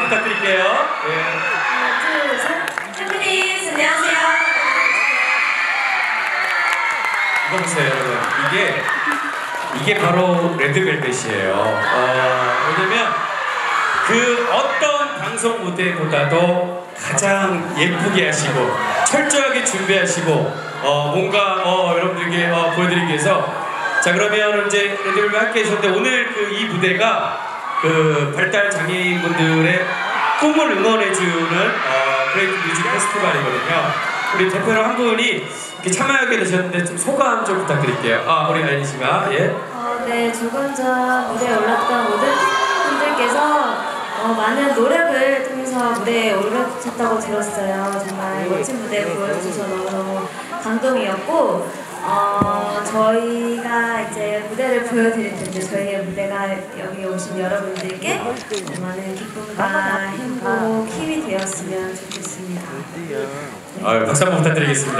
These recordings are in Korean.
부탁드릴게요. 네. 하나, 둘, 셋. 햄프리스, 안녕하세요. 이거 보세요, 여러분. 이게 바로 레드벨벳이에요. 왜냐면 그 어떤 방송 무대보다도 가장 예쁘게 하시고 철저하게 준비하시고 뭔가 여러분들에게 보여드리기 위해서 자 그러면 이제 레드벨벳 함께 해주셨는데 오늘 그 이 무대가 그 발달 장애인분들의 꿈을 응원해주는 그레이트 뮤직 페스티벌이거든요. 우리 대표로 한 분이 이렇게 참여하게 되셨는데 좀 소감 좀 부탁드릴게요. 우리 아이린 씨가 예. 네, 조금 전 무대에 올랐던 모든 분들께서 많은 노력을 통해서 무대에 올라오셨다고 들었어요. 정말 멋진 무대 보여주셔서 너무너무 감동이었고 저희가 이제 무대를 보여드릴 텐데 저희의 무대가 여기 오신 여러분들께 많은 기쁨과 행복, 힘이 되었으면 좋겠습니다. 네. 박수 한번 부탁드리겠습니다.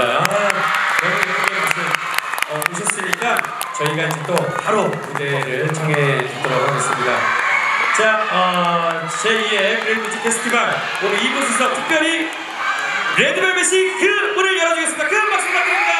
여러분들 오셨으니까 저희가 이제 또 바로 무대를 청해 듣도록 하겠습니다. 자, 제2의 그레이트 뮤직 페스티벌 오늘 이곳에서 특별히 레드벨벳이 그 문을 열어주겠습니다. 큰 박수 부탁드립니다.